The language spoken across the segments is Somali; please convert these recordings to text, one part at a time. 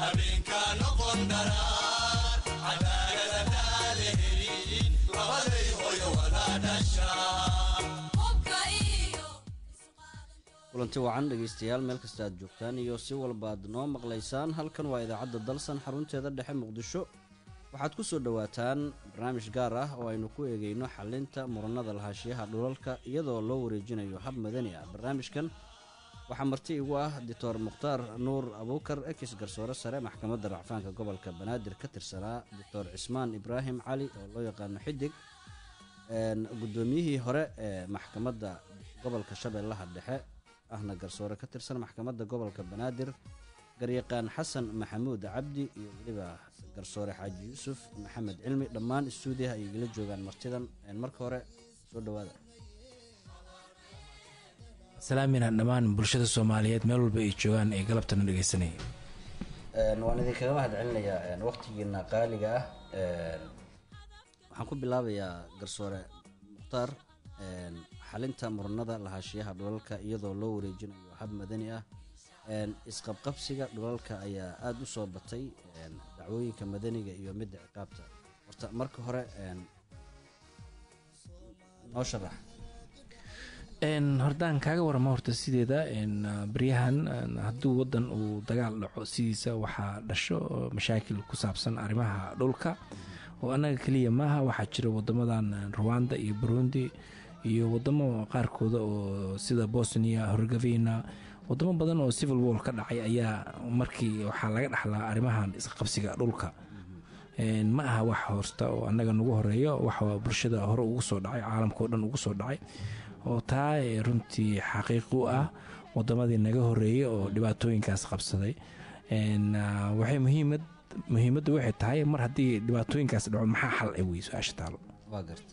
kulanti wacan dhageystayaal meel kasta aad joogtaan iyo si walba aad noo maqlaysaan halkan waa idaacadda dalsan xarunteeda dhexe muqdisho waxaad ku soo dhawaataan barnaamij gaar ah oo aynu ku eegayno xalinta muranada lahaanshiyaha dhulalka iyadoo loo wareejinayo hab madani ah barnaamijkan waxaa marti igu ah Dr. Mukhtaar Nuur Abuukar ekis garsoore sare maxkamadda racfaanka gobolka Banaadir ka tirsanaa Dr. Cismaan Ibraahim Cali oo loo yaqaan xidig gudoomiyihii hore ee maxkamadda gobolka Shabeellaha Dhexe ahna garsoore ka tirsan maxkamadda gobolka Banaadir garyaqaan Xasan Maxamuud Cabdi iyo waliba garsoore Xaaji Yuusuf Maxamed Cilmi dhammaan istuudiyaha ay la joogaan martidan marka hore soo dhawaada salaamina dhammaan bulshada Soomaaliyeed meel walba ay joogaan ay galabtan dhageysanayaan waan idinkaga mahadcelinayaa waqtigiina qaaliga ah waxaan ku bilaabayaa garsoore Mukhtaar xalinta muranada lahaanshiyaha dhulalka iyadoo loo wareejinayo hab madani ah isqabqabsiga dhulalka ayaa aad u soo batay dacwooyinka madaniga iyo mid ciqaabta horta marka hore noo sharax hordaan kaaga warama horta sideeda baryahan hadduu wadan uu dagaal dhaco sidiisa waxaa dhasho mashaakil ku saabsan arrimaha dhulka oo annaga kaliya maaha waxaa jira wadamadan Rwanda iyo Burundi iyo wadamo qaarkooda oo sida Bosnia Herzegovina wadamo badan oo civil war ka dhacay ayaa markii waxaa laga dhaxlaa arrimahan isqabsiga dhulka ma aha wax horta oo annaga nagu horeeyo waxa bulshada hore ugu soo dhacay caalamka oo dhan ugu soo dhacay oo taa runtii xaqiiqo ah wadamadii naga horeeyay oo dhibaatooyinkaas qabsaday waxay muhiimaddu waxay tahay mar haddii dhibaatooyinkaas dhaco maxaa xal ay weyso ashtaalo waa garta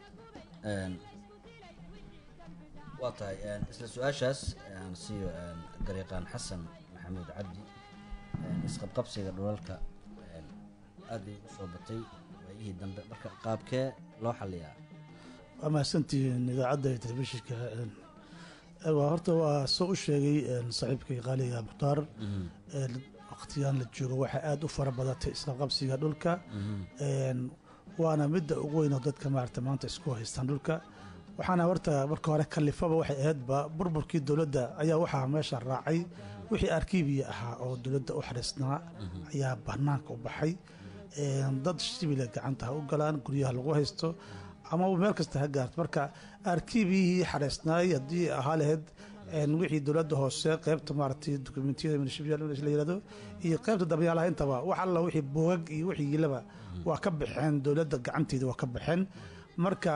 waa tahay isla su'aashaas aan siiyo garyaqaan Xasan Maxamuud Cabdi isqabqabsiga dhulalka aad ay u soo batay waayihii dambe marka qaabkee loo xaliyaa ama santiin idaacadda telefishinka waa horta waa soo u sheegay saaxiibkay qaaliga Mukhtaar waqtigan la joogo waxa aad u fara badatay isqabqabsiga dhulka waana midda ugu weyn oo dadka maanta isku haystaan dhulka waxaana horta marka hore kalifaba waxay ahaydba burburkii dowladda ayaa waxaa meesha raacay wixii arkiibiya ahaa oo dowladda u xariisnaa ayaa banaanka u baxay dad shibila gacanta u galaan guryaha lagu haysto ama meel kasta ha gaarto marka arkiibiyihii xariisnaay haddii ahaa lahayd wixii dowladda hoose qaybta maaragtay dokumentiyada municipal la yiraahdo iyo qaybta dambiyaalaha intaba wax alla wixii boogag iyo wixii yilaba waa ka baxeen dowladda gacanteeda waa ka baxeen marka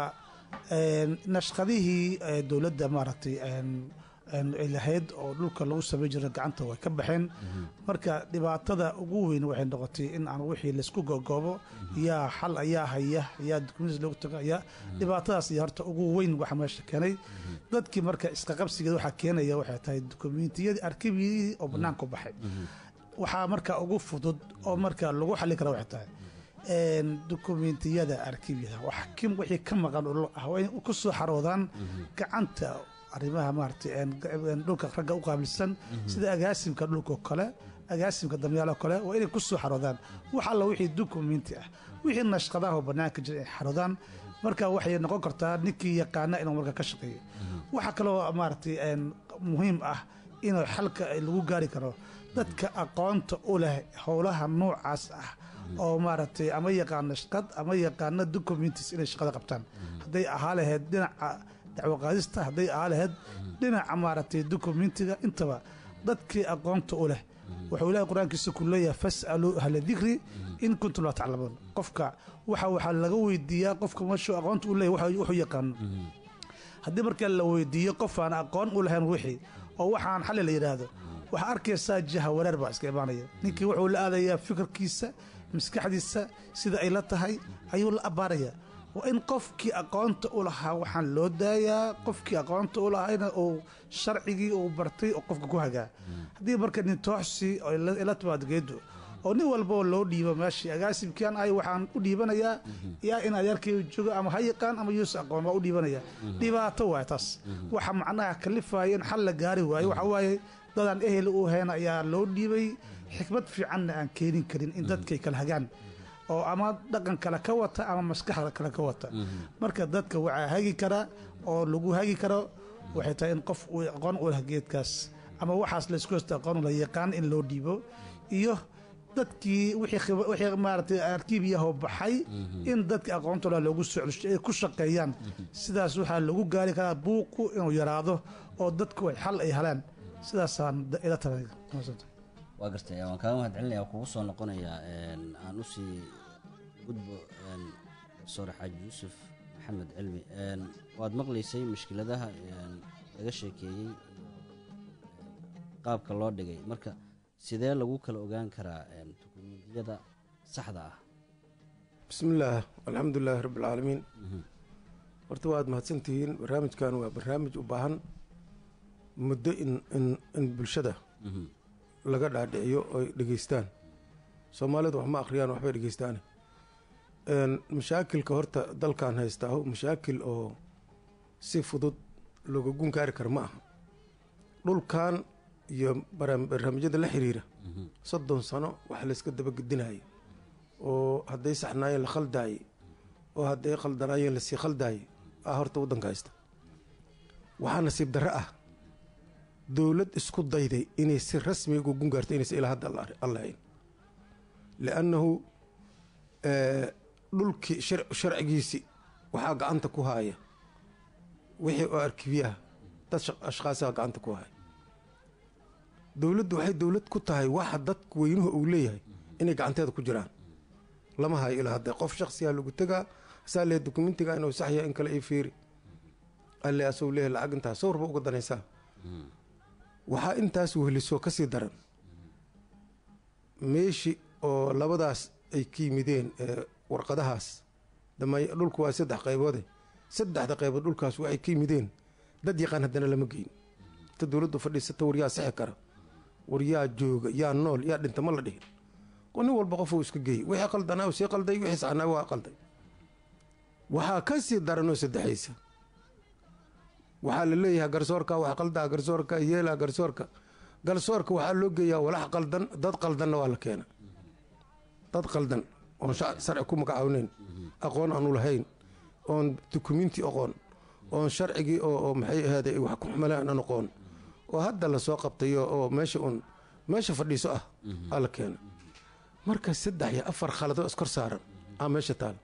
nashqadihii dowladda maaragtay ay lahayd oo dhulka lagu sameyn jiray gacanta way ka baxeen marka dhibaatada ugu weyn waxay noqotay in aan wixii la isku gogoobo yaa xal ayaa haya yaa dukumiinti lagu tagaya dhibaatadaas iyo horta ugu weyn waxa meesha keenay dadkii marka isqa qabsigeeda waxa keenaya waxay tahay dukumiintiyada arkiibiyada oo banaanka u baxay waxa marka ugu fudud oo marka lagu xalin karo waxay tahay dukumiintiyada arkiibiyada wax kim wixii ka maqan oo ku soo xaroodaan gacanta arrimaha maartay dhulka ragga u qaabilsan sida agaasimka dhulka kale agaasimka damyaalo kale waa inay ku soo xaroodaan wax alla wixii dukumiinti ah wixii nashqadaha banaanka jiray xaroodaan marka waxay noqon kartaa ninkii yaqaana inuu marka ka shaqeeyo waxa kale oo maartay muhiim ah inuu xalka lagu gaari karo dadka aqoonta u leh howlaha noocaas ah oo maartay ama yaqaan nashqad ama yaqaan documents inay shaqada qabtaan haday ahaa lahayd dhinaca dacwo qaadista haday ahaa lahayd dhinaca maartay documentiga intaba dadkii aqoonta u leh wuxuu ilaahay quraankiisa ku leeyahay fasalu ahla dhikri in kuntum la ta'lamun qofka waxa laga weydiiyaa qofka meesha aqoonta u leeyahay wuxuu yaqaan haddii marka la weydiiyo qof aan aqoon u lahayn wixii oo waxaan xal la yiraahdo waxa arkaysaa jaha wareer baa iska imaanaya ninkii wuxuu la aadayaa fikirkiisa maskaxdiisa sida ay la tahay ayuu la abaaraya waa in qofkii aqoonta u lahaa waxaan loo daayaa qofkii aqoonta u lahaayna oo sharcigii uu bartay oo qofka ku hagaa haddii marka nin tooxsi oo ila tabaadgeedo oo nin walba loo dhiibo meeshii agaasimkan ay waxaan u dhiibanayaa yaa in adeerkay joogo ama hayqaan ama yuus aqoon waa u dhiibanaya dhibaato waa taas waxa macnaha kalifaya in xal la gaari waayo waxa waaye dadan ehel u heena ayaa loo dhiibay xikmad fiicanna aan keenin karin in dadkay kala hagaan oo ama dhaqan kale ka wata ama maskaxda kale ka wata marka dadka waxaa hagi karaa oo lagu hagi karo waxay tahay in qof uu aqoon u leh geedkaas ama waxaas laysku haysta aqoon la yaqaan in loo dhiibo iyo dadkii wixii maaragtay arkiibiyahoo baxay in dadka aqoontooda loogu socdo ay ku shaqeeyaan sidaas waxaa lagu gaari karaa buuqu inuu yaraado oo dadku ay xal ay helaan sidaasaan ila talay waa gartay waan kaaga mahad celinaya kugu soo noqonayaa aan usii gudbo profesor xaaji yuusuf maxamed cilmi waad maqlaysay mushkiladaha laga sheekeeyey qaabka loo dhigay marka sidee lagu kala ogaan karaa dukumentiyada saxda ah bismillaah alxamdulilaahi rabbilcaalamiin horta waad mahadsantihiin barnaamijkan waa barnaamij u baahan muddo in bulshada laga dhaadhiciyo oy dhegeystaan soomaalidu wax ma akhriyaan waxbay dhegeystaane mashaakilka horta dalkan haystaaho mashaakil oo si fudud looga gun gaari kara ma aha dhulkan iyo barnaamijyada la xiriira 30 sano wax layska dabagedinaya oo hadday saxnaayeen la khaldaayey oo hadday khaldanaayeen lasii khaldaayey horta waddanka haysta waxaa nasiib darre ah dowlad isku dayday inay si rasmi uga gun gaarto inaysa ilaa hadda allahayn liannahu dhulkii sharcigiisii waxaa gacanta ku haaya wixii oo arkibiyaha dad ashkhaasaha gacanta ku haya dowladdu waxay dowlad ku tahay waxa dadku weynuhu uu leeyahay inay gacanteeda ku jiraan lama hayo ilaa hadda qof shaksiyaa lagu tegaa asaa leeyahay dokumentiga inuu saxya in kale ii fiiri alle asuu leeyahay lacag intaas sawirba uga danaysaa waxaa intaas wehlisoo ka sii daran meeshii oo labadaas ay ka yimideen warqadahaas dhulku waa 3 qayboode 3 qaybood dhulkaas waxay ka yimideen dad yaqaan haddana lama geyn ta dowladdu fadhiisata waryaa sixi kara waryaa jooga yaa nool yaa dhinta ma la dhihin nin walba qof uu iska geeyey wixii qaldanaa sii qalday wixii saxnaa waa qalday waxaa ka sii daranoo saddexaysa waxaa la leeyahay garsoorka wax qaldaa garsoorka yeelaa garsoorka waxaa loo geeyaa walax qaldan dad qaldanna waa la keena dad qaldan oon sharci ku magacaawneyn aqoon aanu lahayn oon dukumenti aqoon oon sharcigii oo maxay ahaaday wax ku xumaleen aan aqoon oo hadda la soo qabtayo oo meesha fadhiiso ah la keena marka 3 iyo 4 khaladoo iskor saaran meesha taal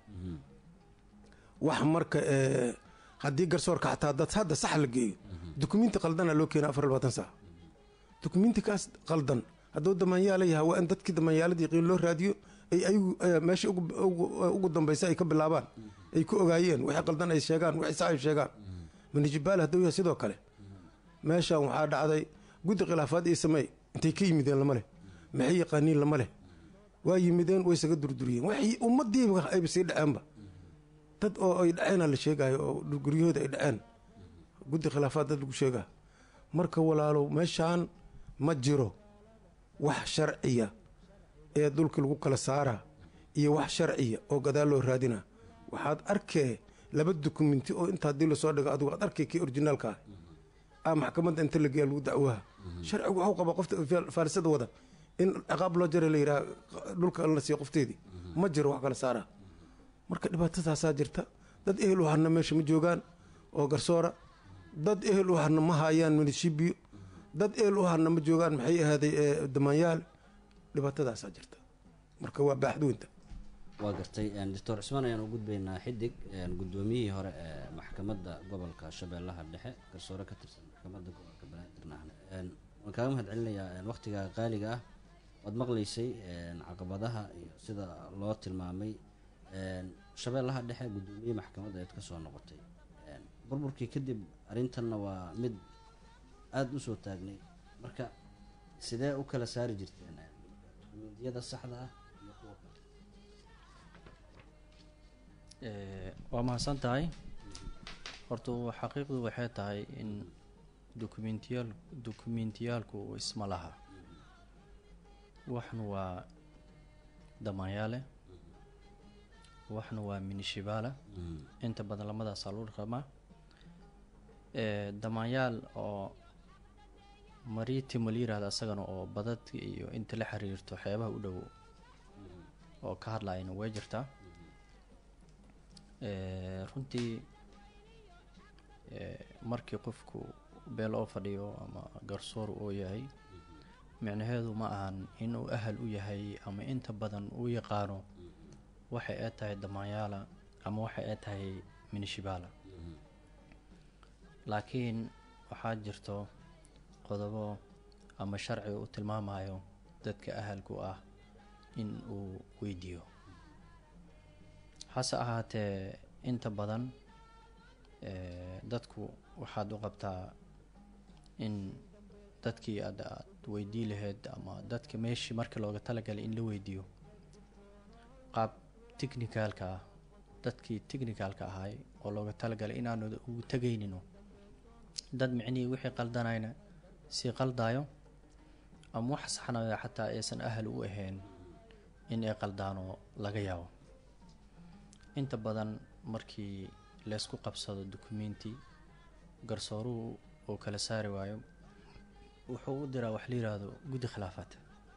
wax marka haddii garsoorka xataa dad hadda sax la geeyo dukumenti qaldana loo keena 24 saac dukumentikaas qaldan hadduu damaanyaala yahay waa in dadkii damaanyaaladii qiin loo raadiyo ay ayagu meesha ugu dambaysa ay ka bilaabaan ay ku ogaayeen wixii qaldan ay sheegaan wixii sax ay sheegaan manijibaal hadduu yahay sidoo kale meeshan waxaa dhacday guddi khilaafaad iyo sameey intay ka yimideen lama leh maxay yaqaaniin lama leh waa yimideen way isaga durduriyeen waxay ummadiiba ayba sii dhaceenba dad oo ay dhaceena la sheegayo oo guryahooda ay dhaceen guddi khilaafaad dad lagu sheegaa marka walaalow meeshaan ma jiro wax sharciya ee dhulka lagu kala saaraa iyo wax sharciya oo gadaal loo raadinaa waxaad arkee 2 dukumenti oo inta haddii lasoo dhigo adigu aad arkay kii orijinaalka maxkamadda inta la geeya lagu dacwaha sharcigu waxuu qabaa qofta faarisada wada in ciqaab loo jara la yidhaha dhulka la siiyo qofteedii ma jiro wax kala saaraa marka dhibaatadaasaa jirta dad ehel u harna meesha ma joogaan oo garsoora dad ehel u harna ma haayaan munishibiyo dad ehel u harna ma joogaan maxay ahaaday damaanyaal dhibaatadaasaa jirta marka waa baaxdweynta waa gartay doctor cusmaan ayaan u gudbaynaa xidig guddoomiyihii hore ee maxkamadda gobolka shabeellaha dhexe garsoore ka tirsan maxkamadda gobolka banaadirna waan kaaga mahad celinayaa waqtiga qaaliga ah waad maqlaysay caqabadaha iyo sida loo tilmaamay shabeellaha dhexe guddoomiye maxkamadda eed ka soo noqotay burburkii kadib arrintanna waa mid aada u soo taagnay marka sidee u kala saari jirteen dukumentiyada saxda ah iyo kuwa kale waa mahadsan tahay horta xaqiiqdu waxay tahay in dokumentiyaalku isma laha waxna waa damaanyaale waxna waa minishibaala inta badan lamadaasaa lagu dhaqamaa damaanyaal oo maritim la yiraahdo asagana oo badadka iyo inta la xiriirto xeebaha u dhow oo ka hadlayna way jirtaa. Runtii markii qofku beel oo fadhiyo ama garsoor oo yahay micnaheedu ma ahan inuu ahal u yahay ama inta badan uu yaqaano waxa ay tahay damaanyaala ama waxa ay tahay minishibaala. laakiin waxaa jirto qodobo ama sharci u tilmaamayo dadka ahalku ah in uu weydiiyo. hase ahaatee inta badan dadku waxaad u qabtaa in dadkii aad weydii lahayd ama dadka meeshii markii looga talagalay in la weydiiyo qaab technicalka ah, dadkii technicalka ahay oo looga talagalay inaanu ugu tagaynino dad micnihii wixii qaldanayna si qaldaayo ama wax saxnayo xataa aysan ahal u ahayn in ay qaldaano laga yaabo. inta badan markii laysku qabsado dukumenti garsooruhu oo kala saari waayo wuxuu u diraa wax la yiraahdo guddi khilaafaad.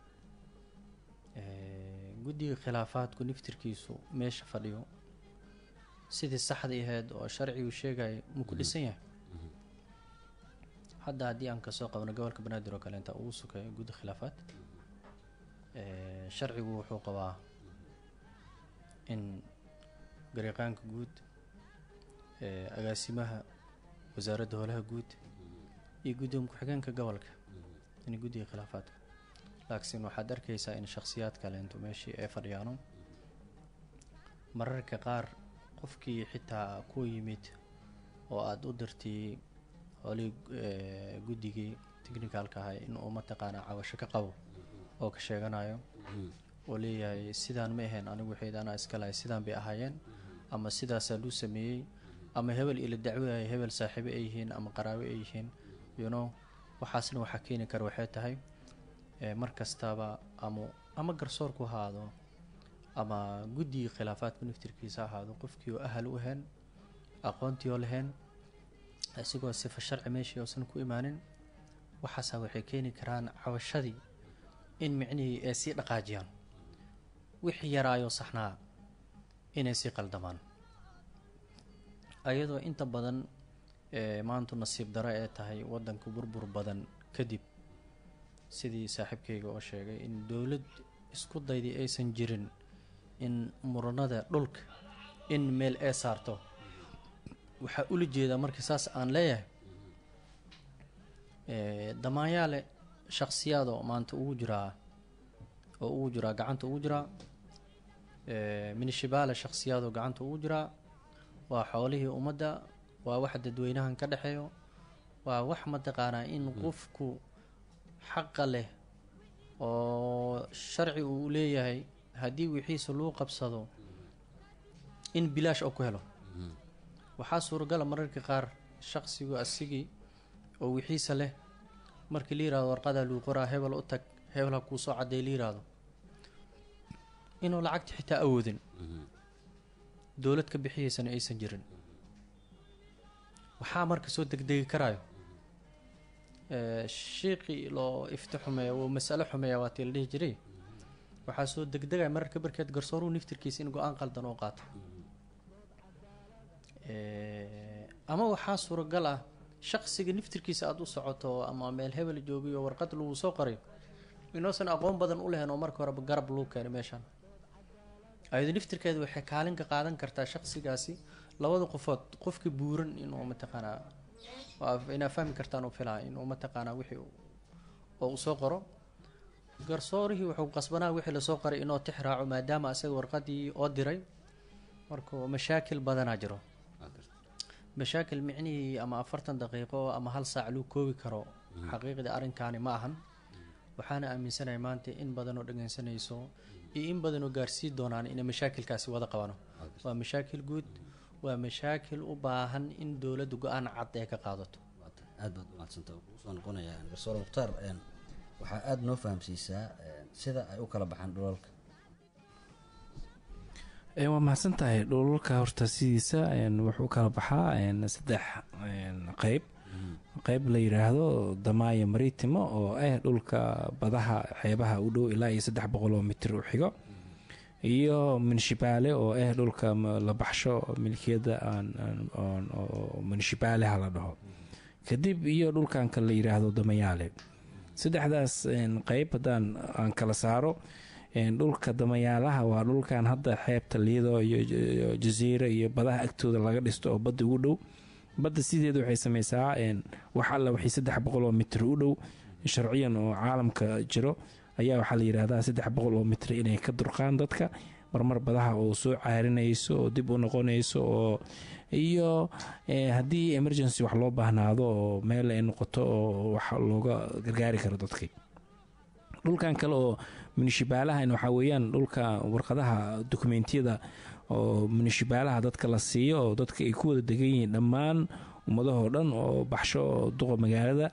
guddiga khilaafaadku niftirkiisu meesha fadhiyo sidii saxda ahayd oo sharcigu sheegay ma ku dhisan yahay. hadda haddii aan kasoo qabno gobolka banaadir oo kale inta ugu sukeeyo guddi khilaafaad, sharcigu wuxuu qabaa in gariiqaanka guud, agaasimaha wasaaradda howlaha guud iyo gudoomiye ku-xigeenka gobolka in guddiga khilaafaadka. laakiin waxaad arkaysaa in shakhsiyaad kale intuu meeshii ay fadhiyaano mararka qaar qofkii xitaa ku yimid oo aad u dirtay howlii guddigii technicalka ahay in uu mataqaanaa cabasho ka qabo oo ka sheeganayo oo leeyahay sidaan ma ahayn anigu waxayd anaa iska lahay sidaan bay ahaayeen ama sidaasaa luu sameeyey ama hebel ila dacwaya hebel saaxiibo ay yihiin ama qaraabe ay yihiin waxaasna waxaa keeni kara waxay tahay mar kastaba ama garsoorku ahaado ama guddiga khilaafaadku naftirkiisa ahaado qofkii oo ahal u ahayn aqoontii oo lahayn isigoo sifa sharci meeshii oosan ku imaanin waxaasa waxay keeni karaan cabashadii in micnihii ay sii dhaqaajiyaan wixii yaraayo saxnaa inay sii qaldamaan. ayadoo inta badan maanta nasiib daro ee tahay wadanku burbur badan kadib sidii saaxiibkayga oo sheegay in dowlad isku dayday aysan jirin in muranada dhulka in meel ay saarto. waxaa ula jeedaa markii saas aan leeyahay damaanyaale shakhsiyaadoo maanta ugu jiraa gacanta ugu jiraa, minishibaale shakhsiyaadoo gacanta ugu jiraa. waa xoolihii ummadda, waa wax dadweynahan ka dhexeeyo, waa wax mataqaanaa in qofku xaqa leh oo sharci uu leeyahay haddii wixiisa loo qabsado in bilaash oo ku helo. waxaa suuragala mararka qaar shakhsigu asigii oo wixiisa leh markii la yirahdo warqadaa luu qoraa hebel u tag hebel ha kuu soo cadday la yiraahdo inuu lacagta xitaa awoodin, dowlad ka bixiyaysana aysan jirin. waxaa marka soo degdegi karaayo shiiqii loo ifti xumeeya oo mas'alo xumeeya waa tii la dhihi jiray. waxaa soo degdegaya mararka barkeed garsooruhu niftirkiisa in go-aan qaldan oo qaato. ama waxaa suuragal ah shakhsiga niftirkiisa aada u socoto ama meel hebel joogiyo warqad lagu soo qoray inuusan aqoon badan u lahayn oo marka horeba garab lagu keenay meeshaan. ayado niftirkeeda waxay kaalin ka qaadan kartaa shakhsigaasi labada qofood qofkii buuran inuu mataqaanaa inaa fahmi kartaan u filaa inuu mataqaanaa wixii oo u soo qoro. garsoorihii wuxuu qasbanaa wixii lasoo qoray inuu tix raaco maadaama asaga warqadii oo diray. marka mashaakil badanaa jiro, mashaakil micnihii ama 40 daqiiqo ama hal saac luu koobi karo xaqiiqda arrinkaani ma ahan. waxaana aaminsanahay maanta in badan oo dhageysanayso iyo in badan oo gaarsii doonaan inay mashaakilkaasi wada qabano. waa mashaakil guud, waa mashaakil u baahan in dowladdu go-aan cad ee ka qaadato. aad baad u mahadsantahay. usoo noqonayaa garsoor mukhtaar, waxaa aada noo fahamsiisaa sida ay u kala baxaan dhulalka. waa mahadsan tahay. dhulalka horta sidiisa wuxuu kala baxaa 3 qeyb. qeyb la yiraahdo Damaya Maritimo oo dhulka badaha xeebaha u dhow ilaa iyo 300 mitir u xigo, iyo municipale oo dhulka la baxsho milkiyada aan municipale la dhaho, kadib iyo dhulkan kale la yiraahdo Damayale. saddexdaas qeyb hadaan aan kala saaro, dhulka Damayaalaha waa dhulkan hadda xeebta Lido iyo Jazeera iyo badaha agtooda laga dhisto oo badda ugu dhow. badda sideedu waxay sameysaa wax alla wixii 300 mitir u dhow sharciyan oo caalamka jiro ayaa waxaa la yiraahdaa 300 mitir inay ka durqaan dadka marmar badaha oo soo caarinayso oo dib u noqonayso, oo iyo haddii emergency wax loo baahnaado oo meel ay noqoto oo wax looga gargaari karo dadkii. dhulkan kale oo municipalaha waxaa weeyaan dhulka warqadaha dokumentiyada oo municipalaha dadka la siiyo oo dadka ay ku wada degan yihiin dhammaan ummadahoo dhan oo baxsho duqa magaalada.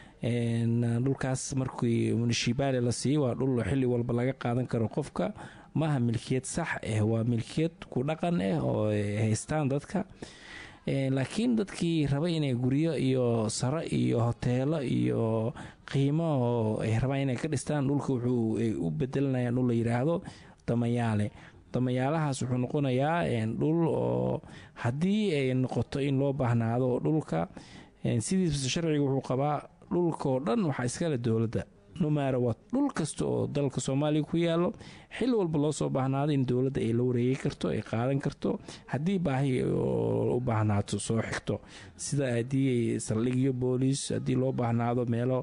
dhulkaas markii municipale la siiyo waa dhul xilli walba laga qaadan karo qofka, maaha milkiyad sax waa milkiyad ku dhaqan oo haystaan dadka. laakiin dadkii raba inay guryo iyo sare iyo hoteelo iyo qiimo oo ay rabaan inay ka dhistaan dhulka wuxuu u bedelanayaan dhul la yiraahdo Damayaale. Damayaalahaas wuxuu noqonayaa dhul oo haddii ay noqoto in loo baahnaado dhulka sidiisa sharciga wuxuu qabaa dhulkoo dhan waxaa iskale dowladda, no matter what. dhul kasta oo dalka Soomaaliya ku yaalo xil walba loo soo baahnaado in dowladda ay la wareegi karto, ay qaadan karto haddii baahi u baahnaato soo xigto, sida haddii saldhigyo booliis, haddii loo baahnaado meelo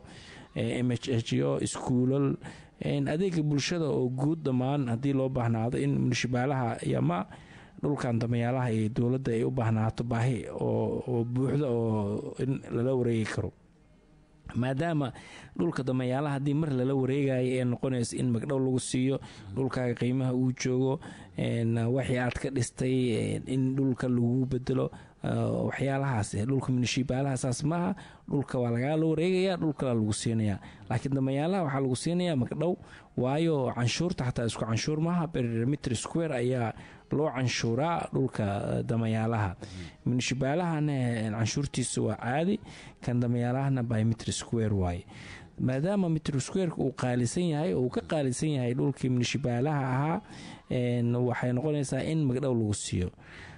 MHHyo, iskuulal, adeega bulshada oo guud dhammaan haddii loo baahnaado in municipalaha ama dhulkan Damayaalaha ee dowladda ay u baahnaato baahi oo buuxda oo in lala wareegi karo. maadaama dhulka Damayaalaha haddii mar lala wareegayo ee noqonayso in magdhow lagu siiyo, dhulkaaga qiimaha uu joogo, waxii aad ka dhistay in dhulka lagu bedelo, waxyaalahaas dhulka municipalaha saas maaha. dhulka waa lagaa la wareegaya, dhulkala lagu siinaya. laakiin Damayaalaha waxaa lagu siinaya magdhow, waayo canshuurta xataa isku canshuur maaha, perimeter square ayaa loo canshuuraa dhulka Damayaalaha. municipalahana canshuurtiisa waa caadi, kan Damayaalahana by meter square waaye. maadaama meter square uu qaalisan yahay oo uu ka qaalisan yahay dhulkii municipalaha ahaa, waxay noqonaysaa in magdhow lagu siiyo.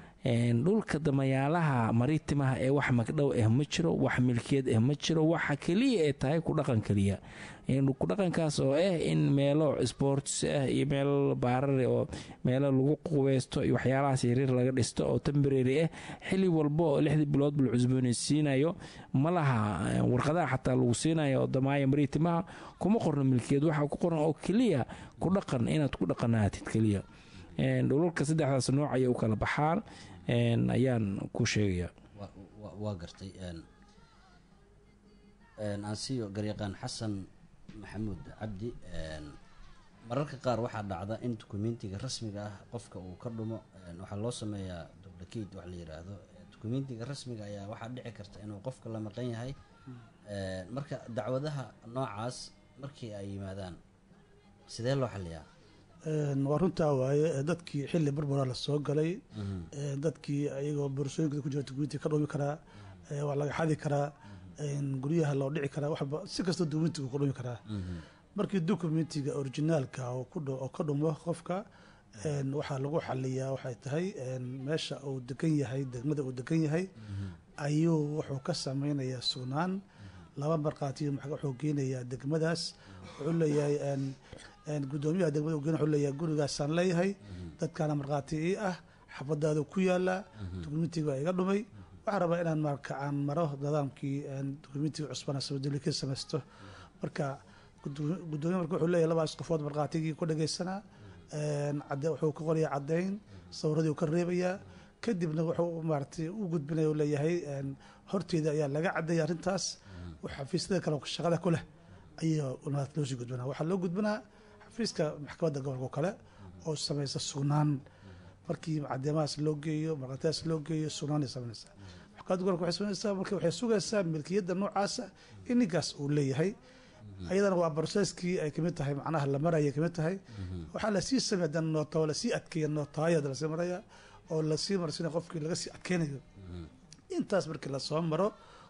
dhulka Damayaalaha Maritimaha ee wax magdhow ma jiro, wax milkiyad ma jiro, waxa kaliya ee tahay ku dhaqan kaliya. ku dhaqankaas oo in meelo sports iyo meelo baarar oo meelo lagu quweysto iyo waxyaalahaas yaryar laga dhisto oo temporary xilli walba oo 6 bilood bal cusboonaysiinayo, malaha warqadaha xataa lagu siinayo oo Damaya Maritimaha kuma qorno milkiyad, waxa ku qoran oo kaliya ku dhaqan inaad ku dhaqanaatid kaliya. dhulka saddexdaas nooc ay u kala baxaan ayaan ku sheegaya. waa gartay. aansiyo garyaqaan Xasan Maxamuud Cabdi, mararka qaar waxaa dhacda in dokumentiga rasmiga ah qofka uu ka dhumo, waxaa loo sameeyaa duplicate wax la yiraahdo. dokumentiga rasmiga ayaa waxaa dhici karta inuu qofka la maqan yahay. marka dacwadaha noocaas markii ay yimaadaan sidee loo xaliyaa? waa runtaa waaye, dadkii xilli burbura la soo galay, dadkii ayagoo boorsooyinka ku jira dokumentiga ka dhumi karaa, waa laga xadi karaa, guryaha loo dhici karaa, waxba si kasta dokumentiga ku dhumi karaa. markii dokumentiga originaalka oo ka dhumo qofka, waxaa lagu xaliyaa waxay tahay meesha uu degan yahay, degmada uu degan yahay ayuu wuxuu ka sameynayaa sugnaan. 2 markhaatiyo wuxuu geenayaa degmadaas, wuxuu leeyahay gudoomiyaha degmada wuxuu leeyahay gurigaasaan leeyahay, dadkaana markhaati ii ah, xafadaadu ku yaala, dokumentiga waa iga dhumay, waxaan rabaa inaan marka aan maro nidaamkii dokumentiga cusbana sabadilika samaysto. marka gudoomiyaha marka wuxuu leeyahay 2 qofood markhaatigii ku dhageysanaa, wuxuu ka qorayaa caddayn, sawiradii uu ka reebayaa, kadibna wuxuu maaragtay u gudbinaya leeyahay horteeda ayaa laga caddeeya arrintaas. xafiisyada kale shaqada ku leh ayaa loo sii gudbinaa. waxaa loo gudbinaa xafiiska maxkamadda gobolka kale oo samaysa sugnaan. markii caddeemahaas loo geeyo, markhaatiyaas loo geeyo, sugnaanay samaynaysaa. maxkamadda gobolka waxay samaynaysaa marka waxay sugaysaa milkiyadda noocaasa in ninkaas uu leeyahay. ayadana waa broseskii ay kamid tahay, macnaha la maraya kamid tahay. waxaa lasii sameeya noota, lasii adkeeya nootaayada lasii maraya oo lasii marsina qofkii laga sii adkeynayo. intaas markii lasoo maro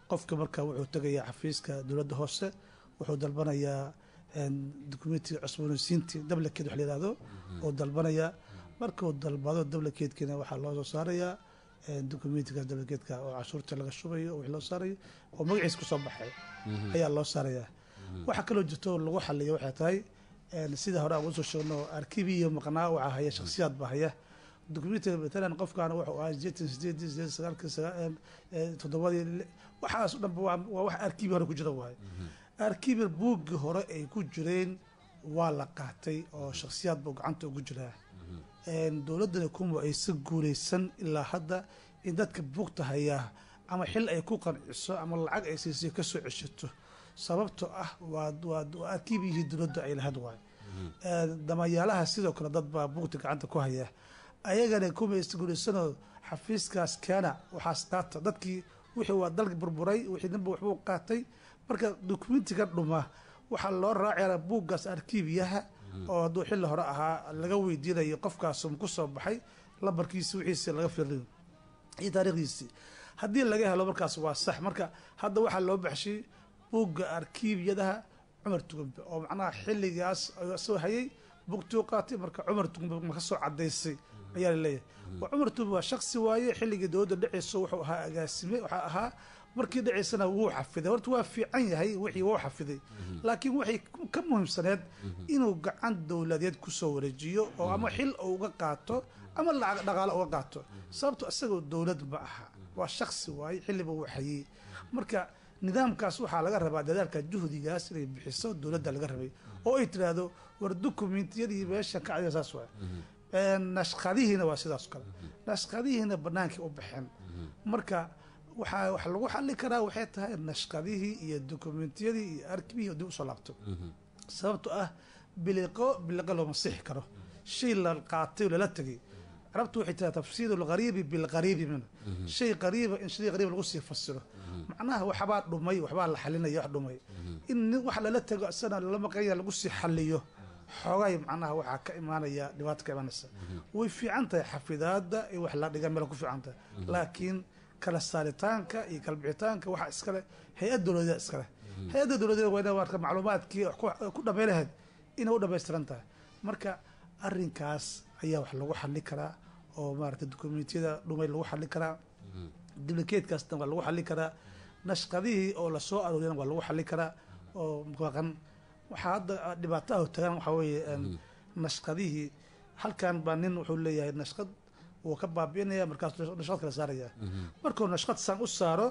qofka marka wuxuu tegayaa xafiiska dowladda hoose wuxuu dalbanayaa dokumentiga cusboonaysiintii dablakeed wax la yihahdo oo dalbanaya markuu dalbado dablakeedkiina waxaa loo soo saarayaa dokumentigaas dablakeedka oo cashuurta laga shubayo oo wix loo saarayo oo magaciisa kusoo baxay ayaa loo saarayaa waxaa kaloo jirto lagu xaliyo waxay tahay sida hore aan usoo sheegno arkibiyo maqnaa waxaa haya shakhsiyaad baa haya dokumentiga matalan qofkan wuxuu ahaa sideetan sideedii sideed sagaalkii toddobadii waxaas o dhanba waa wax arkibi hore ku jira waaye arkibi buuggii hore ay ku jireen waa la qaatay oo shakhsiyaad buu gacanta ugu jiraa dowladdana kuma aysa guulaysan ilaa hadda in dadka buugta hayaa ama xil ay ku qanciso ama lacag ay siisay kasoo ceshato sababtoo ah waa arkiibiyihii dowladda ay lahayd waaye damayaalaha sidoo kale dad baa buugta gacanta ku haya ayagana kuma aysa guulaysanoo xafiiskaas keena waxaas qaata dadkii wixii waa dalka burburay wixii ninba waxbuu qaatay marka dokumentiga dhuma waxaa loo raacaya buuggaas arkiibiyaha oo hadduu xilli hore ahaa laga weydiinayo qofkaasum ku soo baxay lambarkiisi wixiisi laga fiiriyo iyo taariikhdiisii haddii laga helo markaas waa sax marka hadda waxaa loo baxshay buugga arkiibiyadaha cumar tugumbe oo macnaha xilligaas soo hayay buugtuu qaatay marka cumar tugumbe ma ka soo cadaysay ayaa laleeyahay waa cumar tugumbe waa shaksi waaye xilligii dowladda dhaceyso wuxuu ahaa agaasime waxaa ahaa markii dhaceysana wuu xafiday horta waa fiican yahay wixii wuu xafiday laakiin waxay ka muhiimsaneed inuu gacan dowladeed kusoo wareejiyo oo ama xil uga qaato ama lacag dhaqaale uga qaato sababto isagoo dowlad ma aha waa shaksi waaye xilliba uu hayey marka nidaamkaas waxaa laga rabaa dadaalka juhdigaas inay bixiso dowladda laga rabay oo ay tiraahdo war dokumentiyadii meeshan ka cadiga saas waay nashqadihiina waa sidaas kale nashqadihiina banaankii u baxeen marka waxaa wax lagu xali karaa waxay tahay nashqadihii iyo dokumentiyadii iyo arkibihii dib usoo laabto sababto ah biliqo looma sixi karo shay la qaatay oo lala tegay carabtu waxay tahay tafsiir alghariibi bilghariibi min shay qariiba in shay qariib lagu sii fasiro macnaha waxbaa dhumay waxbaa la xalinaya wax dhumay in wax lala tego asana lama qeeya lagu sii xaliyo xoogay macnaha waxaa ka imaanaya dhibaato ka imaanaysa way fiican tahay xafidaadda iyo wax la dhiga meel ku fiican tahay laakiin kala saaritaanka iyo kala bixitaanka waxaa iskale hay-ad dowladeed iskale hay-adda dowladeed waa ina marka macluumaadkii ku dhameynahayd inay u dhamaystiran tahay marka arrinkaas ayaa wax lagu xali karaa oo maaragtay dokumentiyada dhumay lagu xali karaa dublikeedkaasna waa lagu xali karaa nashqadihii oo lasoo arooriyana waa lagu xali karaa oo maqan waxaa hadda dhibaataha tagan waxaa weeye nashqadihii halkan baa nin wuxuu leeyahay nashqad wuu ka baabi'inaya markaas nashqad kala saaraya markuu nashqad saan u saaro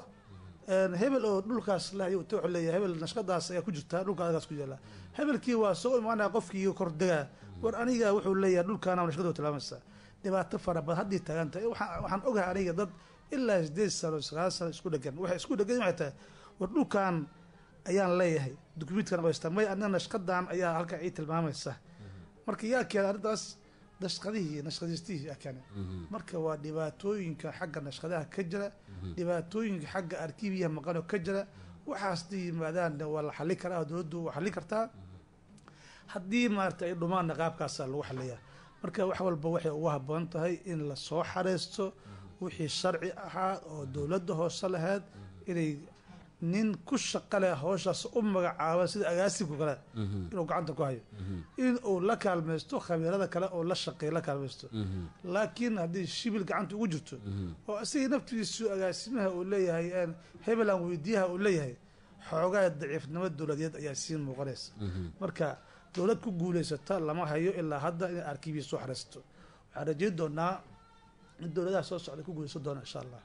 hebel oo dhulkaas lahayo wuxuu leeyahay hebel nashqadaas ayaa ku jirta dhulka adagaas ku yaala hebelkii waa soo imaanaya qofkii kordegaa war aniga wuxuu leeyahay dhulkaana nashqad tilmaamaysa dhibaato fara badan haddii taagan tahay waxaan ogahay aniga dad ilaa 8 sano 9 sano isku dhegan waxay isku dhegan waxay tahay war dhulkan ayaan leeyahay dokumentkan qoysta may anna nashqadan ayaa halka ay tilmaamaysa marka yaa keenay arrintaas nashqadiistii akane marka waa dhibaatooyinka xagga nashqadaha ka jira dhibaatooyinka xagga arkiibiyaha maqano ka jira waxaas yimaadaan waa la xali karaa dowladdu waa xali kartaa haddii maarata ay dhumaan qaabkaasaa lagu xaliyaa marka wax walba waxay ugu habboon tahay in lasoo xareysto wixii sharci ahaa oo dowladda hoose lahayd inay nin ku shaqa leh howshaas u magacaaba sida agaasibku kale inuu gacanta ku hayo in uu la kaalmaysto khabiirada kale oo la shaqeeya la kaalmaysto laakiin haddii shibil gacanta ugu jirto oo isagii naftiisu agaasimaha uu leeyahay hebelan weydiyaha uu leeyahay xoogaa daciifnimo dowladeed ayaa sii muuqanaysa marka dowlad ku guulaysata lama hayo ilaa hadda inay arkiibiya soo xareysto waxaan rajeyn doonaa in dowladaha soo socda ku guulaysan doona insha allah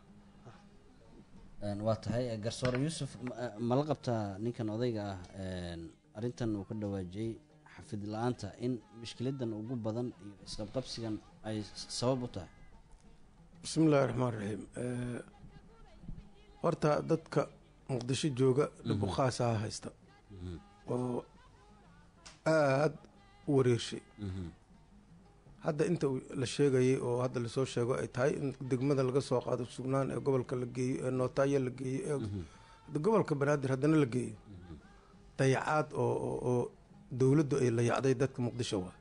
waa tahay garsoore yuusuf mala qabtaa ninkan odayga ah arrintan uu ka dhawaajiyey xafid la-aanta in mushkiladan ugu badan iyo isqabqabsigan ay sabab u tahay bismi illahi raxmaan raxiim horta dadka muqdisho jooga dhibuqaasaa haysta oo aada u wareershay hadda inta la sheegayay oo hadda lasoo sheego ay tahay in degmada laga soo qaado sugnaan ee gobolka la geeyo ee nootaayo la geeyo ee gobolka banaadir haddana la geeyo dayacaad oo dowladdu ay la yacday dadka muqdisho waa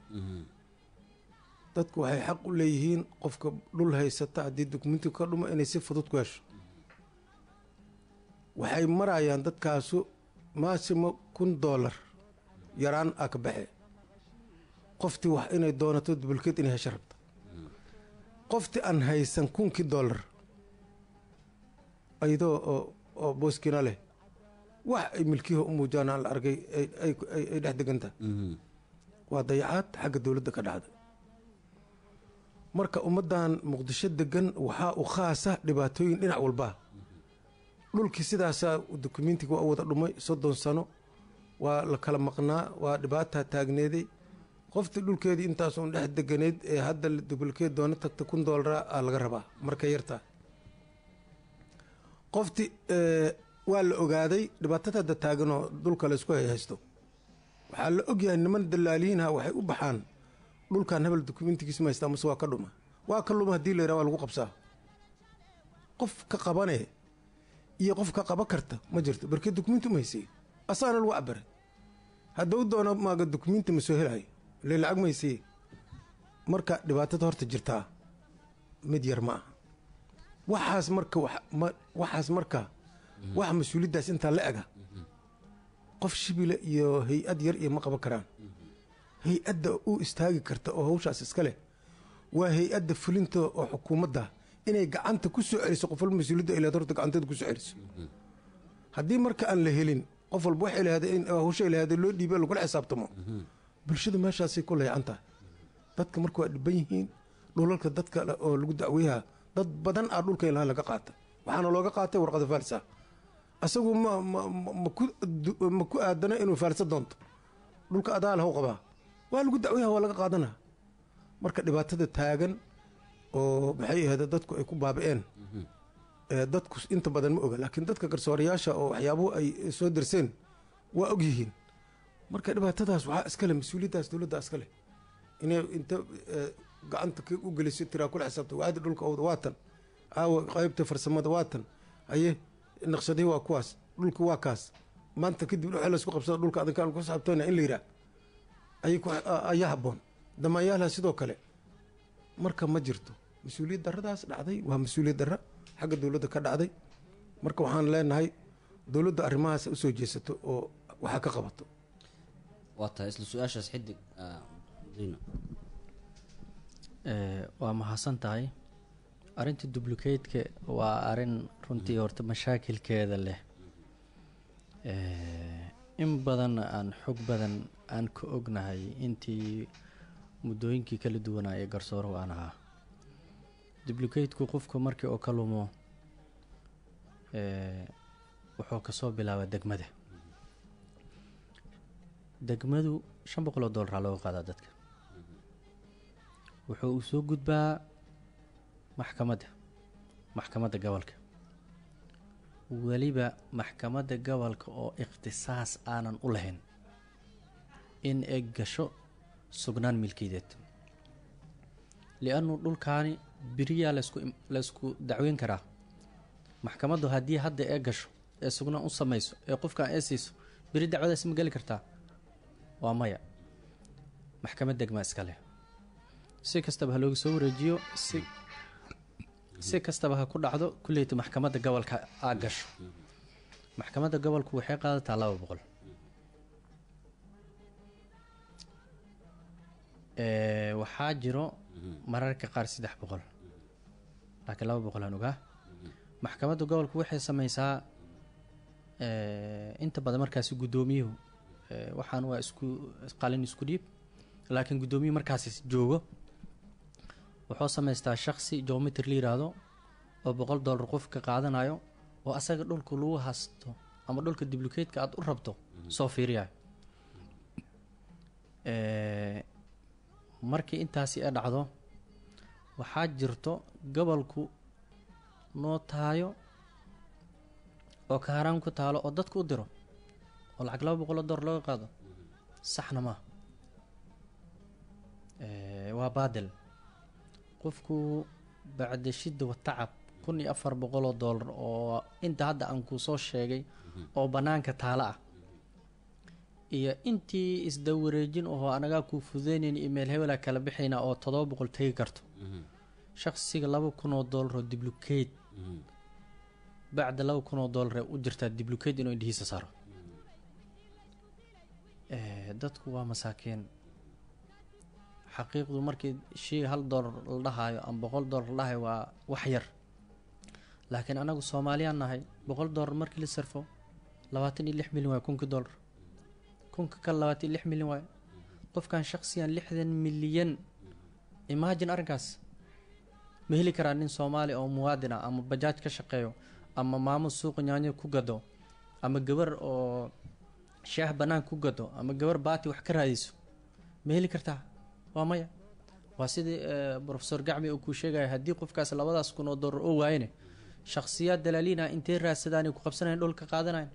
dadku waxay xaq u leeyihiin qofka dhul haysata haddii dokumentiga ka dhumo inay si fudud ku hesho waxay marayaan dadkaasu maasimo $1,000 yaraan aa ka baxe qoftii wax inay doonato dubulkeed inay hesho rabta qoftii aan haysan $1,000 ayadoo oo booskina leh wax ay milkiyaha u muujaan aan la arkay ay dhex degantaha waa dayacaad xagga dowladda ka dhacday marka ummaddan muqdisho degan waxaa u khaasa dhibaatooyin dhinac walbaa dhulkii sidaasaa dukumentiga waa wada dhumay 30 sano waa la kala maqnaa waa dhibaataa taagneeday qoftii dhulkeedii intaasun dhex deganeed ee hadda dubulkeed doona tagta $1,000 aa laga rabaa markay yartaa qoftii waa la ogaaday dhibaatada hadda taaganoo dhulka laysku haysto waxaa la ogyahay niman dalaaliyiinha waxay u baxaan dhulkan hebel dukumentigiis ma haystaa mase waa ka dhuma waa ka luma haddii la yidhaha waa lagu qabsaa qof ka qabanee iyo qof ka qaban karta ma jirto barkee dukumenti uma haysay asaana lagu cabare haddau doono maaga dukumenti ma soo helayo le lacag ma haysay marka dhibaatada horta jirtaa mid yar ma aha waxaas marka wax mas-uuliyaddaas intaa la ega qof shibile iyo hay-ad yar iyo ma qaban karaan hay-adda u istaagi karta oo hawshaas iska leh waa hay-adda fulinta oo xukuumadda inay gacanta ku soo celiso qof walba mas-uuliyadda ilaad horta gacanteeda ku soo celiso haddii marka aan la helin qof walba waxay lahaday in hawsha ilahaday loo dhiiba lagula xisaabtamo bulshadu meeshaasay ku leecan tahay dadka marka waa dhiban yihiin dhulalka dadka oo lagu dacweyaha dad badan aa dhulka ilaha laga qaata waxaana looga qaatay warqada faalsa asagu ma ku aadana inuu faalsa doonto dhulka adaal haw qabaa waa lagu dacweyaha waa laga qaadanaa marka dhibaatada taagan oo maxay ahayd dadku ay ku baabi'een dadku inta badan ma oga laakiin dadka garsoorayaasha oo waxyaabuhu ay soo darseen waa og yihiin marka dhibaatadaas waxaa iskale mas-uuliyaddaas dowladda iskale inay inta gacanta u geliso tiraa kula xisaabta waadi dhulka owda waatan aawa qaybta farsamada waatan aye naqshadihii waa kuwaas dhulka waa kaas maanta kadib waxa laysku qabsado dhulka adinkaan ku xisaabtana in la yidhaah ayaa habboon damaanyaalaha sidoo kale marka ma jirto mas-uuliyad darradaas dhacday waa mas-uuliyad darra xagga dowladda ka dhacday marka waxaan leenahay dowladda arrimahaas usoo jeesato oo waxaa ka qabato waa tahay isla su-aashaas xidig diino waa mahadsan tahay arrinta dublukeedka waa arrin runtii horta mashaakilkeeda leh in badan aan xog badan aan ka ognahay intii muddooyinkii kala duwanaa ee garsooruhu aan ahaa dublukeedku qofku markii oo ka lumo wuxuu kasoo bilaabaa degmadu $500 looga qaadaa dadka wuxuu u soo gudbaa maxkamadda gobolka weliba maxkamadda gobolka oo ikhtisaas aanan u lahayn in ay gasho sugnaan milkiyadeed liannu dhulkaani beriyaa laysku dacweyn karaa maxkamaddu haddii hadda ee gasho ee sugnaan u samayso ee qofkaan ee siiso beri dacwadaasi ma geli kartaa waa maya maxkamad degmaa iska leh si kastaba ha looga soo wareejiyo si kastaba ha ku dhacdo kulleyta maxkamadda gobolka aa gasho maxkamadda gobolku waxay qaadataa $200 waxaa jiro mararka qaar 300 laakiin 200 aan ogaa maxkamadda gobolku waxay sameysaa inta badan markaasi guddoomiyuhu waxaan waa isku qalin isku dhiib laakiin guddoomiyuhu markaasi joogo wuxuu samaystaa shakhsi geometry la yiraahdo oo $100 qof ka qaadanayo oo asaga dhulka lagu hasto ama dhulka dublukeedka aad u rabto soo fiiriya markii intaasi ay dhacdo waxaa jirto gobolku noo taayo oo kaaraan ku taalo oo dadku u diro oo lacag $200 looga qaado saxna ma waa baadil qofku bacda shidda wa tacab $1,400 oo inta hadda aan ku soo sheegay oo banaanka taala ah iyo intii isdawareejin oo anaga ku fududeynayn email hebela kala bixayna oo $700 tagi karto shakhsiga $2,000 oo duplicate bacda $2,000 u jirtaa diblukeed inuu indhihiisa saaro. Dadku waa masaakiin. xaqiiqdu markii shay $1 la dhahayo ama $100 la dhahayo waa wax yar, laakiin anagu Soomaaliyaan nahay $100 markii la sarfo 26 milyan waa $1,000 kunka kale 26 milyan waay. qofkan shaqsiyan 60 milyan, imagine arrinkaas ma heli karaa nin Soomaali oo muwaadin ah ama bajaaj ka shaqeeyo ama maamo suuqa yaanyo ku gado ama gabar oo shaah banaan ku gado ama gabar baati wax ka raadiso ma heli kartaa? waa maya. waa sidii professor Gacmi uu ku sheegay haddii qofkaas $2,000 oo waayne shakhsiyaad dalaaliina intee raadsadaan ku qabsanayaan dhulka qaadanayaan.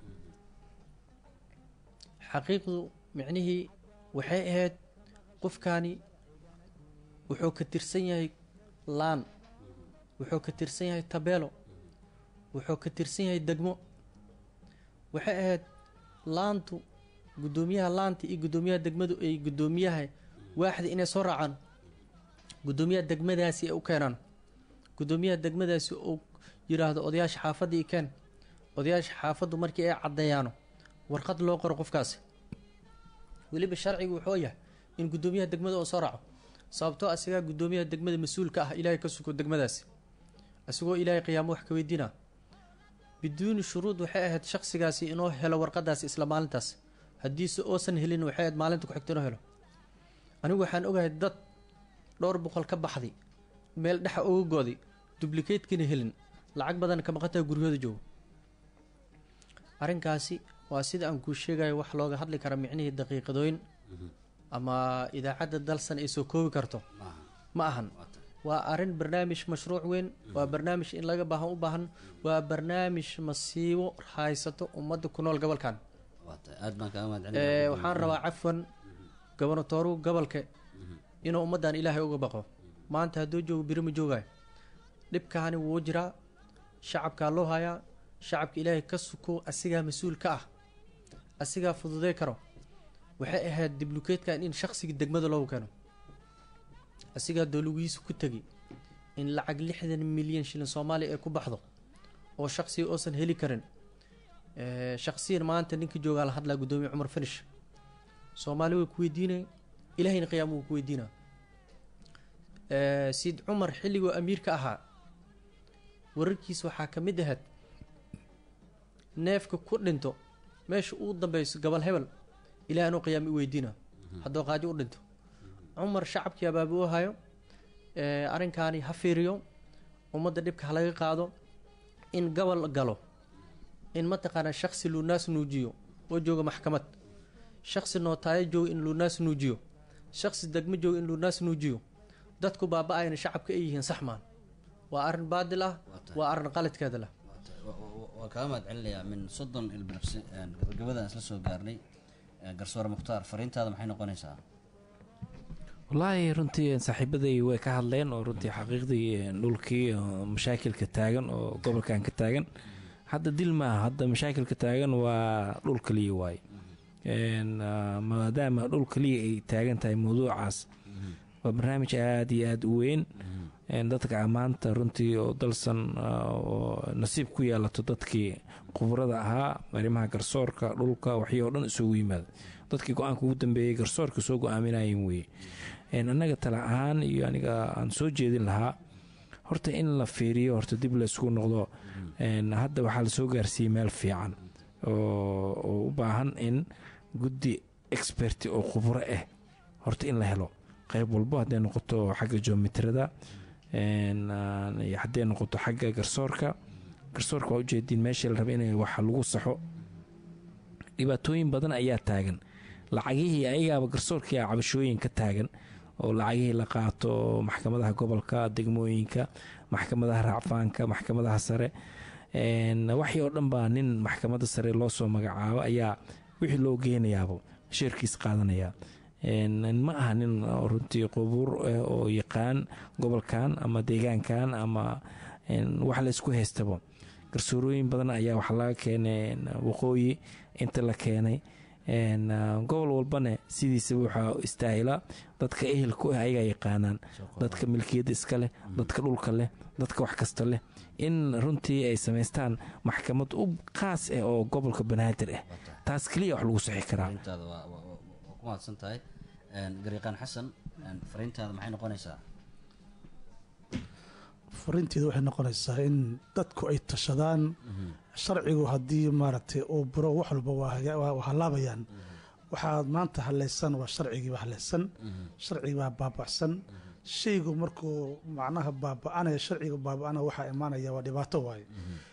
xaqiiqdu micnihii waxay ahayd qofkani wuxuu ka tirsan yahay laan, wuxuu ka tirsan yahay tabeelo, wuxuu ka tirsan yahay degmo. waxay ahayd laantu gudoomiyaha laanta iyo gudoomiyaha degmadu ay gudoomiyaha waaxda inay soo raacaan, gudoomiyaha degmadaasi ay u keenaan, gudoomiyaha degmadaasi uu yiraahdo odayaasha xaafadda ii keen. odayaasha xaafaddu markii ay caddeeyaano warqad loo qoro qofkaasi. weliba sharcigu wuxuu yahay in gudoomiyaha degmada oo soo raaco, sababtoo asigaa gudoomiyaha degmada mas-uulka ah ilaahay ka sugo degmadaasi, asigoo ilaahay qiyaamo wax ka weydiina biduuni shuruud. waxay ahayd shaqsigaasi inoo helo warqadaasi isla maalintaas, haddiise oosan helin waxay ahayd maalinta ku xigta inoo helo. anigu waxaan ogahay dad 200 ka baxday meel dhexa uga gooday dublikeedkina helin, lacag badan ka maqantahay guryahooda joogo. arrinkaasi waa sida aan kuu sheegayo wax looga hadli kara micnihii daqiiqadooyin ama idaacadda dalsan ay soo koobi karto ma ahan. waa arrin barnaamij mashruuc weyn, waa barnaamij in laga baahan u baahan, waa barnaamij masiibo haysato ummadda ku nool gobolkan. waxaan rabaa cafwan gobonatooru gobolka inuu ummaddan ilaahay uga baqo. maanta hadduu joogo biri ma joogayo. dhibkaani wuu jiraa, shacabkaa loo hayaa, shacabka ilaahay ka suko asigaa mas-uul ka ah, asigaa fududey karo. waxay ahayd diblukeedkan in shaqsiga degmada loogu keeno, asigaa dowlagiisa ku tegi in lacag 60 milyan shilin Soomaali ay ku baxdo oo shaqsiga oosan heli karin. shaqsiyan maanta ninka joogaa la hadlaa gudoomiye Cumar Finish. Soomaali way ku weydiinay, ilaahayna qiyaamo wuu ku weydiinaa. Siid Cumar xilligoo amiirka ahaa wararkiisa waxaa ka mid ahayd neefka ku dhinto meesha uu dambayso gobol hebel ilaahay inuu qiyaamo u weydiina hadduu qaajo u dhinto. cumar shacabkii abaabi u hayo arrinkaani ha fiiriyo, ummadda dhibka ha laga qaado, in gobol galo, in mataqaanaa shaksi luunaas nuujiyo oo jooga maxkamad, shaksi nootaayo jooga in luunaas nuujiyo, shaksi degmo jooga in luunaas nuujiyo. dadku baaba-ayna shacabka ay yihiin sax maan. waa arrin baadil ah, waa arrin qaladkeeda leh. waa kaa mahad celinayaa min 30 ilbirqsi gabagabadaan isla soo gaarnay. garsoore Mukhtaar, fariintaada maxay noqonaysaa? wallaahi runtii saaxiibaday way ka hadleen oo runtii xaqiiqdii dhulkii mashaakilka taagan oo gobolkan ka taagan hadda dil maaha, hadda mashaakilka taagan waa dhul kaliya waaye. maadaama dhul kaliya ay taagan tahay mawduucaas, waa barnaamij aada iyo aada u weyn. dadka ammaanta runtii oo dalsan oo nasiib ku yeelato dadkii khubrada ahaa arrimaha garsoorka dhulka waxii oo dhan isugu yimaada, dadkii go-aanka ugu dambeeyey garsoorka soo go-aaminayeen weye. annaga tala ahaan iyo aniga aan soo jeedin lahaa horta in la fiiriyo, horta dib la isugu noqdo. hadda waxaa la soo gaarsiiyey meel fiican oo u baahan in guddi experti oo khubro ah horta in la helo qayb walbo, hadday noqoto xagga geometrada, hadday noqoto xagga garsoorka waa ujeediin meesha la raba in wax lagu saxo. dhibaatooyin badan ayaa taagan, lacagihii ayagaaba garsoorkii a cabashooyin ka taagan oo lacagihii la qaato maxkamadaha gobolka, degmooyinka, maxkamadaha raacfaanka, maxkamadaha sare. waxii oo dhan baa nin maxkamadda sare loo soo magacaabo ayaa wixii loo geynayaaba sheerkiis qaadanaya. ma aha nin runtii qubuur oo yaqaan gobolkan ama deegaankan ama wax la isku haystaba. garsoorooyin badan ayaa waxaa laga keenay waqooyi, inta la keenay gobol walbane sidiisa waxaa istaahila dadka ehelku ah ayagaa yaqaanaan, dadka milkiyadda iska leh, dadka dhulka leh, dadka wax kasta leh, in runtii ay samaystaan maxkamad u qaas ah oo gobolka banaadir ah. taas keliya wax lagu sixi karaa. waa ku mahadsan tahay gariiqaan xasan, fariintaada maxay noqonaysaa? fariinteedu waxay noqonaysaa in dadku ay tashadaan. sharcigu haddii maaragtay uu buro wax walba waa halaabayaan. waxaad maanta haleysan waa sharcigiiba haleysan, sharcigibaa baabacsan. shaygu markuu macnaha baaba-anaya, sharciga baaba-ana waxaa imaanaya waa dhibaato waaye.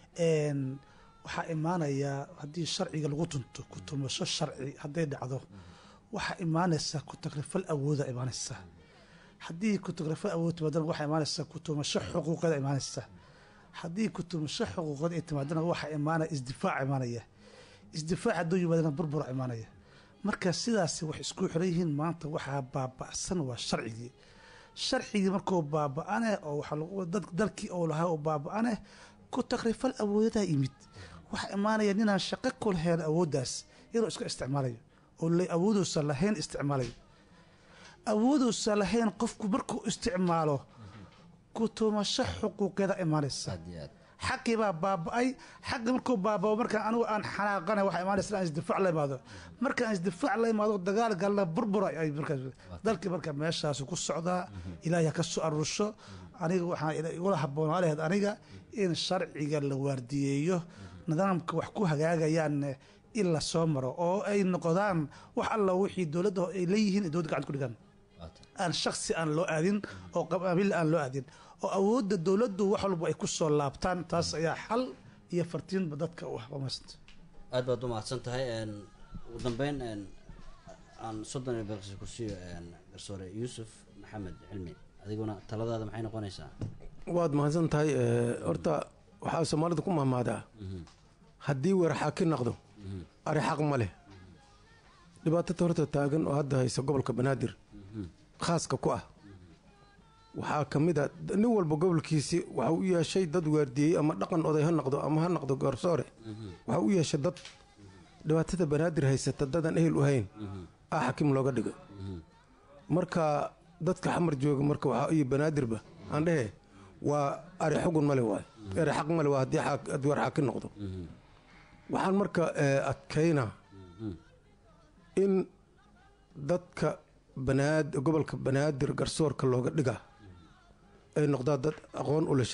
waxaa imaanayaa haddii sharciga lagu tunto, kutumasho sharci hadday dhacdo, waxaa imaanaysaa ku-tagrifal awooda imaanaysa. haddii ku-tagrifal awood timaadana waxaa imaanaysaa kutumasho xuquuqeeda imaanaysa. haddii kutumasho xuquuqeed ay timaadana waxaa imaanaya isdifaac imaanaya. isdifaac hadduu yimaadana burbura imaanaya. marka sidaasi wax isku xiran yihiin. maanta waxaa baaba'san waa sharcigii. sharcigii markuu baaba-ane oo dalkii oo lahaa oo baaba-ane, ku-tagrifal awoodadaa yimid. waxaa imaanaya ninaan shaqo ku lahayn awooddaas inuu iska isticmaalayo oo awooduusan lahayn isticmaalayo. awooduusan lahayn qofku markuu isticmaalo kutumasho xuquuqeeda imaanaysa. xaqii baa baaba-ay. xaqi markuu baabao markaan anigu aan xanaaqana waxaa imaanaysa aan isdifaac la imaado. markaan isdifaac la imaado dagaal galna burbura ay markaas dalkii marka meeshaas ku socdaa. ilaahay ha ka soo arusho. aniga waxaan igula habboonaa lahayd aniga in sharciga la waardiyeeyo, nidaamka wax ku hagaagayaan in la soo maro oo ay noqdaan wax alla wixii dowladda ay leeyihiin dowladda gacanta ku dhigaan. aan shaksi aan loo aadin oo qabiil aan loo aadin oo awoodda dowladdu wax walba ay ku soo laabtaan. taas ayaa xal iyo fartiinba dadka u ah. aad baad u mahadsan tahay. ugu dambeyn aan 30 daqiiqo kursiyo garsoore Yuusuf Maxamed Cilmi, adiguna taladaada maxay noqonaysaa? waad mahadsan tahay. horta waxaa Soomaalida ku mahmaadaa haddii weer xaakin noqdo ari xaq ma leh. dhibaatada horta taagan oo hadda haysa gobolka Banaadir khaaska ku ah waxaa ka mid ah nin walba gobolkiisii waxa u yeeshay dad waardiyey ama dhaqan oday ha noqdo ama ha noqdo garsoore. waxa u yeeshay dad dhibaatada Banaadir haysata dadan ehel u hayn xakim looga dhigay. marka dadka xamar jooga marka waxa iyo Banaadirba aan dhehe waa ari xugun male waay, ari xaq male waa haddii weer xaakin noqdo. waxaan marka adkaynaa in dadka gobolka Banaadir garsoorka looga dhigaa ay noqdaan dad aqoon u leh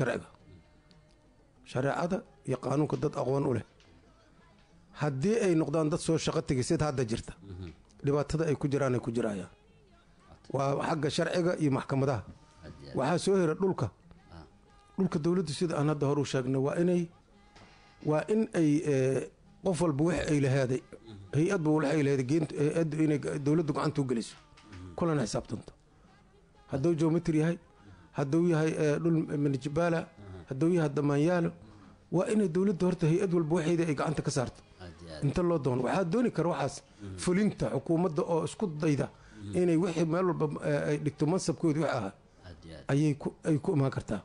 shareecada iyo qaanuunka dad aqoon u leh. haddii ay noqdaan dad soo shaqo tegay sida hadda jirta, dhibaatada ay ku jiraan ay ku jirayaan waa xagga sharciga iyo maxkamadaha. waxaa soo hera dhulka dowladdu sida aan hadda hore u sheegnay waa in ay qof walba wax ay lahaaday, hay-adba wax ay lahaaday hay-addu inay dowladdu gacanta u geliso kulana xisaabtanto. hadduu geometri yahay, hadduu yahay dhul manijibaala, hadduu yahay damaanyaalo, waa inay dowladda horta hay-ad walba waxeeda ay gacanta ka saarto inta loo doono. waxaa dooni kara waxaas fulinta xukuumadda oo isku dayda inay wixii meel walba ay dhigto mansabkoodii wax ahaa ay ku imaan kartaa.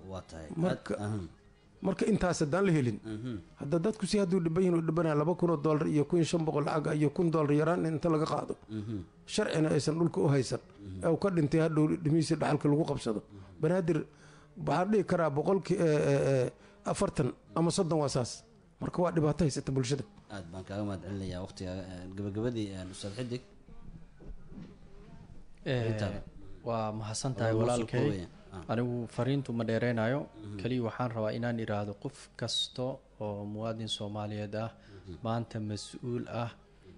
marka intaas haddaan la helin hadda dadku si hadduu dhiban yihin u dhibanaya $2,000 iyo $1,500 lacag iyo $1,000 yaraan inta laga qaado, sharcina aysan dhulka u haysan ee ka dhintay hadhow dhimihiisa dhaxalka lagu qabsado. Banaadir waxaan dhihi karaa 40 ama 30 waa saas. marka waa dhibaato haysata bulshada. aad baan kaaga mahad celinayaa waqtiga gabagabadii Ustaad Xidig. waa mahadsan tahay walaalkay. anigu fariintu ma dheereynayo, kaliya waxaan rabaa inaan iraahdo qof kasta oo muwaadin Soomaaliyeed ah maanta mas-uul ah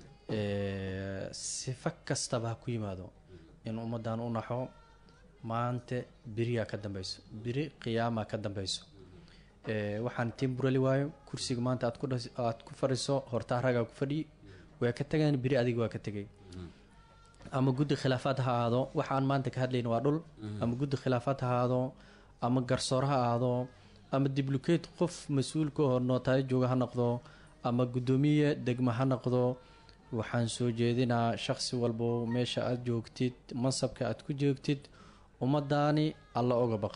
sifa kastaba ha ku yimaado in ummadan u naxo. maanta beriyaa ka dambeyso, beri qiyaama ka dambeyso. waxaan timburali waayo kursiga maanta aad ku fadhiso hortaa ragaa ku fadhi way ka tagayaan, beri adiga waa ka tegay. ama guddi khilaafaad ha ahaado, waxaan maanta ka hadlayna waa dhul, ama guddi khilaafaad ha ahaado, ama garsoor ha ahaado, ama diblukeed qof mas-uulka oo nootayo jooga ha noqdo, ama guddoomiye degma ha noqdo. waxaan soo jeedinaa shakhsi walbo meesha aad joogtid, mansabka aad ku joogtid, ummadaani alla oga baq,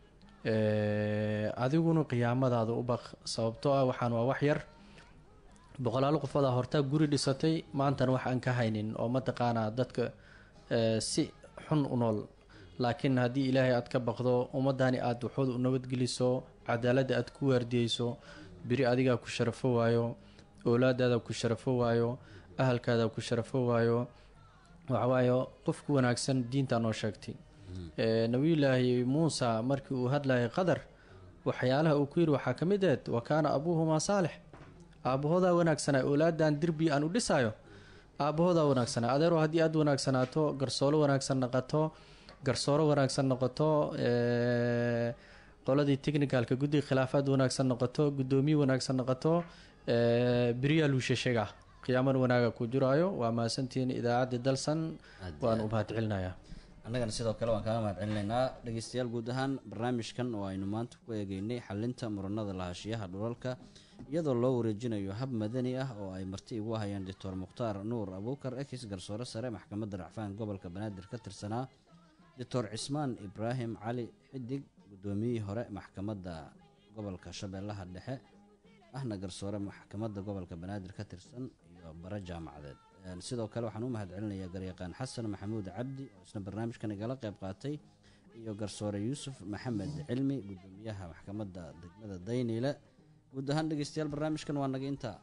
adiguna qiyaamadaada u baq. sababtoo ah waxaan waa wax yar. boqolaalo qofoodaa hortaa guri dhisatay maantana wax aan ka haynin oo mataqaanaa dadka si xun u nool. laakiin haddii ilaahay aad ka baqdo ummadani aad waxooda u nabadgeliso, cadaaladda aad ku waardiyeyso, beri adigaa ku sharafo waayo, oolaadaada ku sharafo waayo, ahalkaada ku sharafo waayo. waxawaayo qofku wanaagsan diintaa noo sheegtay. nabiyullaahi muusa markii uu hadlayay qadar waxyaalaha uu ku yidhi waxaa ka mid ahed wa kaana abuuhumaa saalix, aabbahoodaa wanaagsanaa, oolaadan dirbi aan u dhisaayo aabbahoodaa wanaagsanaa. adeero haddii aad wanaagsanaato, garsooro wanaagsan noqoto, qoladii technicalka guddiga khilaafaad wanaagsan noqoto, guddoomiye wanaagsan noqoto, beriyaa luushashaga qiyaamana wanaaga ku jiraayo. waa mahadsantihiin idaacadda dalsan, waan u mahad celinayaa. annagana sidoo kale waan kaaga mahad celinaynaa. dhegeystayaal, guud ahaan barnaamijkan oo aynu maanta ku eegeynay xalinta muranada lahaanshiyaha dhulalka iyadoo loo wareejinayo hab madani ah oo ay marti igu hayaan doctor mukhtaar nuur abuukar ekis garsoore sare maxkamadda racfaan gobolka banaadir ka tirsanaa, doctor cismaan ibraahim cali xidig guddoomiyihii hore maxkamadda gobolka shabeellaha dhexe ahna garsoore maxkamadda gobolka banaadir ka tirsan, iyo bare jaamacadeed. sidoo kale waxaan u mahad celinayaa garyaqaan xasan maxamuud cabdi oo isna barnaamijkan igala qayb qaatay, iyo garsoore yuusuf maxamed cilmi guddoomiyaha maxkamadda degmada dayniile. guud ahaan dhegeystayaal, barnaamijkan waa naga intaa.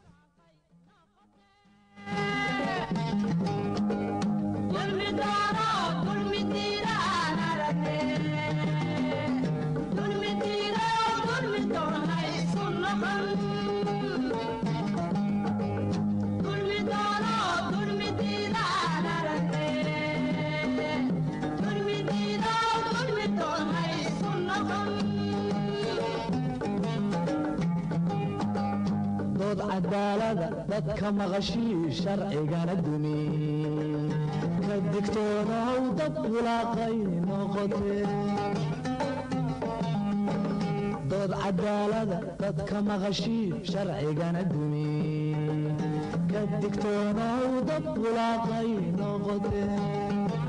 cadaalada dadka maqashii sharcigana dumi ka digtoonow dad wulaaqay noqote. dood cadaalada dadka maqashii sharcigana dumi ka digtoonow dad wulaaqay noqote.